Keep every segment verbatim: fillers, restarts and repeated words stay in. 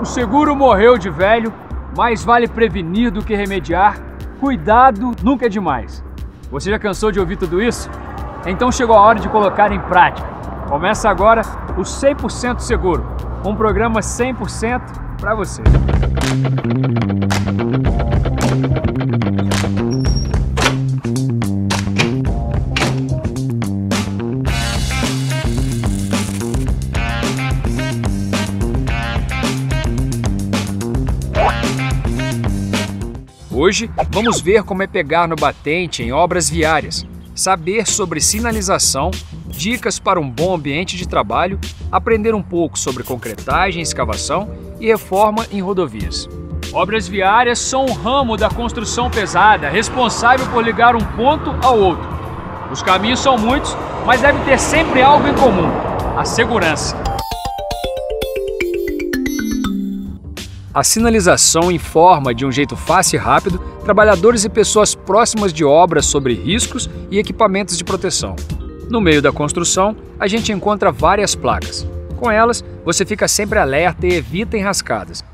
O seguro morreu de velho, mais vale prevenir do que remediar. Cuidado nunca é demais. Você já cansou de ouvir tudo isso? Então chegou a hora de colocar em prática. Começa agora o cem por cento Seguro, um programa cem por cento para você. Hoje vamos ver como é pegar no batente em obras viárias, saber sobre sinalização, dicas para um bom ambiente de trabalho, aprender um pouco sobre concretagem, escavação e reforma em rodovias. Obras viárias são um ramo da construção pesada, responsável por ligar um ponto ao outro. Os caminhos são muitos, mas deve ter sempre algo em comum: a segurança. A sinalização informa de um jeito fácil e rápido trabalhadores e pessoas próximas de obras sobre riscos e equipamentos de proteção. No meio da construção, a gente encontra várias placas. Com elas, você fica sempre alerta e evita enrascadas.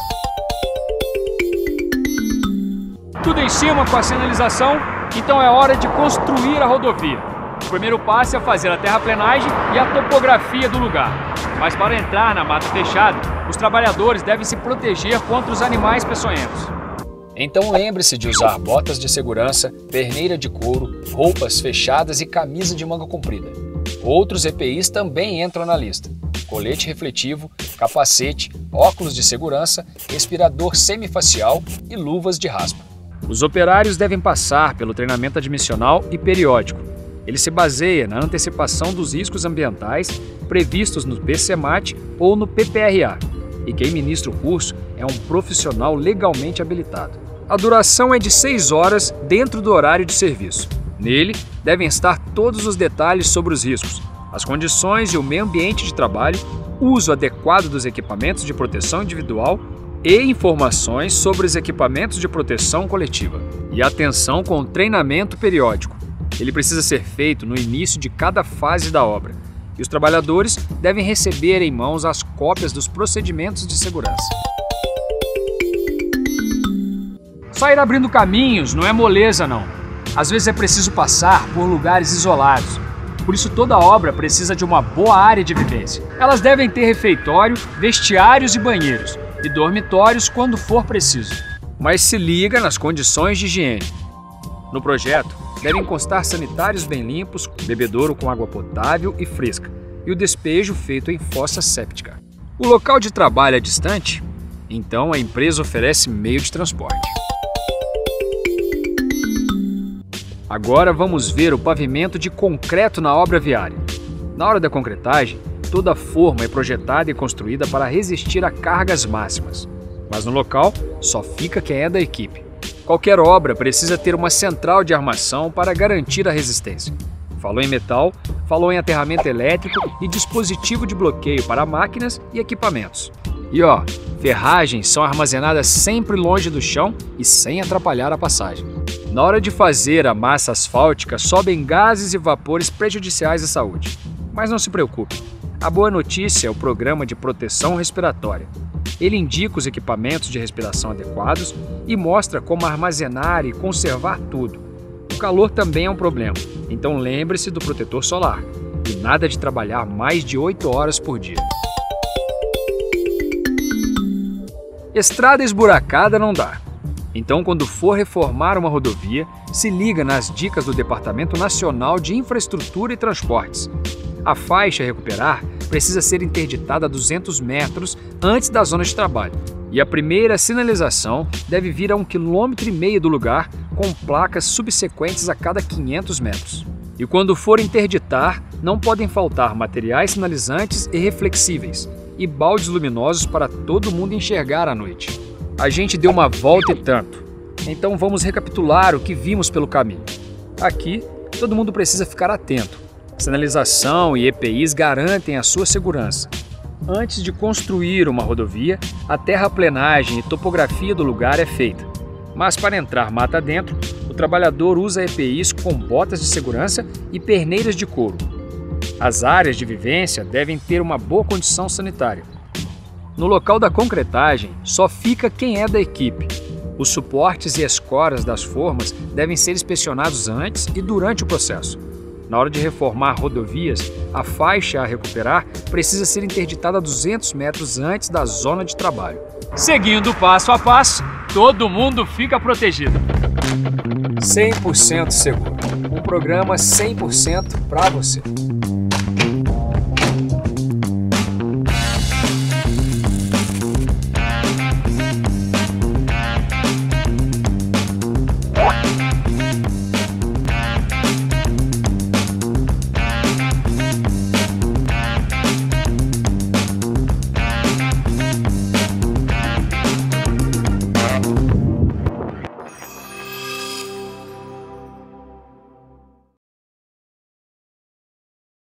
Tudo em cima com a sinalização, então é hora de construir a rodovia. O primeiro passo é fazer a terraplenagem e a topografia do lugar. Mas para entrar na mata fechada, os trabalhadores devem se proteger contra os animais peçonhentos. Então lembre-se de usar botas de segurança, perneira de couro, roupas fechadas e camisa de manga comprida. Outros E P Is também entram na lista: colete refletivo, capacete, óculos de segurança, respirador semifacial e luvas de raspa. Os operários devem passar pelo treinamento admissional e periódico. Ele se baseia na antecipação dos riscos ambientais previstos no P C M A T ou no P P R A, e quem ministra o curso é um profissional legalmente habilitado. A duração é de seis horas dentro do horário de serviço. Nele, devem estar todos os detalhes sobre os riscos, as condições e o meio ambiente de trabalho, uso adequado dos equipamentos de proteção individual e informações sobre os equipamentos de proteção coletiva. E atenção com o treinamento periódico. Ele precisa ser feito no início de cada fase da obra, e os trabalhadores devem receber em mãos as cópias dos procedimentos de segurança. Só ir abrindo caminhos não é moleza, não. Às vezes é preciso passar por lugares isolados. Por isso toda obra precisa de uma boa área de vivência. Elas devem ter refeitório, vestiários e banheiros, e dormitórios quando for preciso. Mas se liga nas condições de higiene. No projeto, devem constar sanitários bem limpos, bebedouro com água potável e fresca, e o despejo feito em fossa séptica. O local de trabalho é distante? Então a empresa oferece meio de transporte. Agora vamos ver o pavimento de concreto na obra viária. Na hora da concretagem, toda a forma é projetada e construída para resistir a cargas máximas. Mas no local, só fica quem é da equipe. Qualquer obra precisa ter uma central de armação para garantir a resistência. Falou em metal, falou em aterramento elétrico e dispositivo de bloqueio para máquinas e equipamentos. E ó, ferragens são armazenadas sempre longe do chão e sem atrapalhar a passagem. Na hora de fazer a massa asfáltica, sobem gases e vapores prejudiciais à saúde. Mas não se preocupe, a boa notícia é o programa de proteção respiratória. Ele indica os equipamentos de respiração adequados e mostra como armazenar e conservar tudo. O calor também é um problema, então lembre-se do protetor solar e nada de trabalhar mais de oito horas por dia. Estrada esburacada não dá. Então, quando for reformar uma rodovia, se liga nas dicas do Departamento Nacional de Infraestrutura e Transportes. A faixa a recuperar precisa ser interditada a duzentos metros antes da zona de trabalho. E a primeira sinalização deve vir a um quilômetro e meio do lugar, com placas subsequentes a cada quinhentos metros. E quando for interditar, não podem faltar materiais sinalizantes e reflexíveis, e baldes luminosos para todo mundo enxergar à noite. A gente deu uma volta e tanto, então vamos recapitular o que vimos pelo caminho. Aqui, todo mundo precisa ficar atento. Sinalização e E P Is garantem a sua segurança. Antes de construir uma rodovia, a terraplenagem e topografia do lugar é feita. Mas para entrar mata dentro, o trabalhador usa E P Is com botas de segurança e perneiras de couro. As áreas de vivência devem ter uma boa condição sanitária. No local da concretagem, só fica quem é da equipe. Os suportes e escoras das formas devem ser inspecionados antes e durante o processo. Na hora de reformar rodovias, a faixa a recuperar precisa ser interditada a duzentos metros antes da zona de trabalho. Seguindo passo a passo, todo mundo fica protegido. cem por cento seguro. Um programa cem por cento para você.